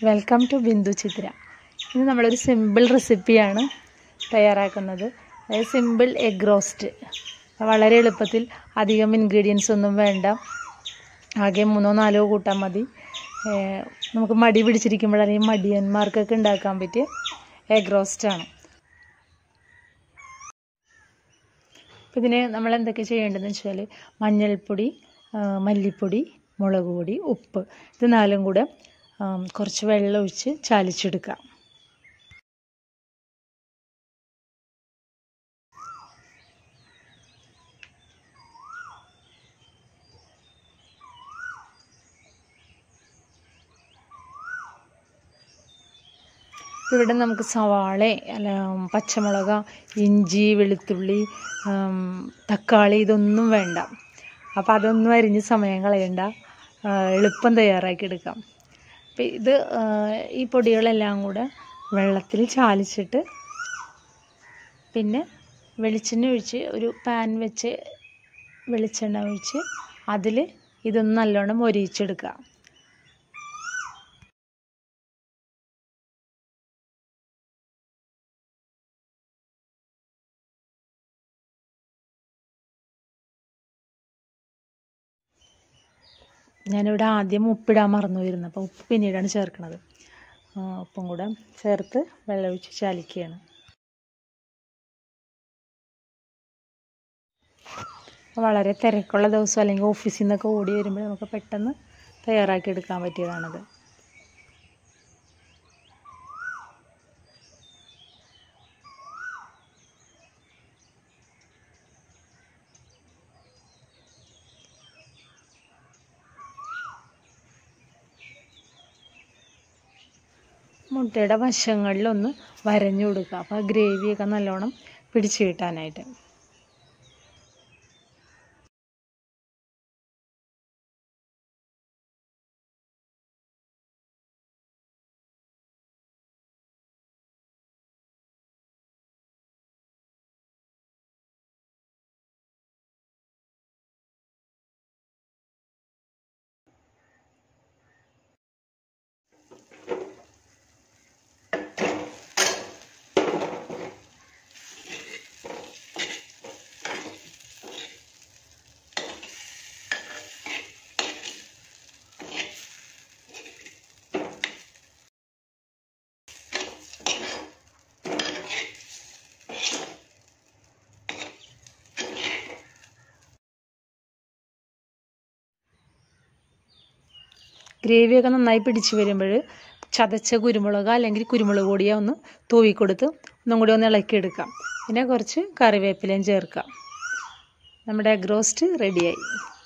Welcome to ബിന്ദുചിത്ര. ഇന്ന് നമ്മളൊരു simple റെസിപ്പിയാണ് തയ്യാറാക്കുന്നത്. അതായത് സിമ്പിൾ എഗ് റോസ്റ്റ്. വളരെ എളുപ്പത്തിൽ, അധികം ഇൻഗ്രീഡിയൻസ് ഒന്നും വേണ്ട. ആകെ 3-4 കൂട്ടാൻ മതി. നമുക്ക് മടി പിടിച്ചിരിക്കുമ്പോൾ അല്ലെങ്കിൽ മടിയന്മാർക്കൊക്കെ ഉണ്ടാക്കാൻ പറ്റിയ എഗ് റോസ്റ്റാണ്. അപ്പോൾ ഇതിന് നമ്മൾ എന്തൊക്കെ ചെയ്യേണ്ടതെന്ന് വെച്ചാൽ മഞ്ഞൾപ്പൊടി, മല്ലിപ്പൊടി, മുളക് പൊടി, ഉപ്പ്, ഇത് 4 കൂടെ കുറച്ച് വെള്ളം ഒഴിച്ച് ചാലിച്ചെടുക്കാം. ഇവിടെ നമുക്ക് സവാള, പച്ചമുളക്, ഇഞ്ചി, വെളുത്തുള്ളി, തക്കാളി ഇതൊന്നും വേണ്ട. അപ്പോൾ അതൊന്നും അരിഞ്ഞ് സമയം കളയണ്ട, എളുപ്പം തയ്യാറാക്കിയെടുക്കാം. അപ്പം ഈ പൊടികളെല്ലാം കൂടെ വെള്ളത്തിൽ ചാലിച്ചിട്ട് പിന്നെ വെളിച്ചെണ്ണ ഒഴിച്ച്, ഒരു പാൻ വെച്ച് വെളിച്ചെണ്ണ ഒഴിച്ച് അതിൽ ഇതൊന്ന് നല്ലോണം മൊരിയിച്ചെടുക്കുക. ഞാനിവിടെ ആദ്യം ഉപ്പിടാൻ മറന്നു വരുന്നു, അപ്പോൾ ഉപ്പ് പിന്നീടാണ് ചേർക്കുന്നത്. ഉപ്പും കൂടെ ചേർത്ത് വെള്ളമൊഴിച്ച് ചാലിക്കുകയാണ്. വളരെ തിരക്കുള്ള ദിവസം അല്ലെങ്കിൽ ഓഫീസിൽ നിന്നൊക്കെ ഓടി വരുമ്പോൾ നമുക്ക് പെട്ടെന്ന് തയ്യാറാക്കി എടുക്കാൻ പറ്റിയതാണത്. മുട്ടയുടെ വശങ്ങളിലൊന്ന് വരഞ്ഞു കൊടുക്കുക, അപ്പോൾ ഗ്രേവിയൊക്കെ നല്ലോണം പിടിച്ച് കിട്ടാനായിട്ട്. ഗ്രേവിയൊക്കെ നന്നായി പിടിച്ച് വരുമ്പോൾ ചതച്ച കുരുമുളക് അല്ലെങ്കിൽ കുരുമുളക് പൊടിയോ ഒന്ന് തൂവിക്കൊടുത്ത് ഒന്നും കൂടി ഒന്ന് ഇളക്കിയെടുക്കാം. പിന്നെ കുറച്ച് കറിവേപ്പിലയും ചേർക്കാം. നമ്മുടെ എഗ് റോസ്റ്റ് റെഡിയായി.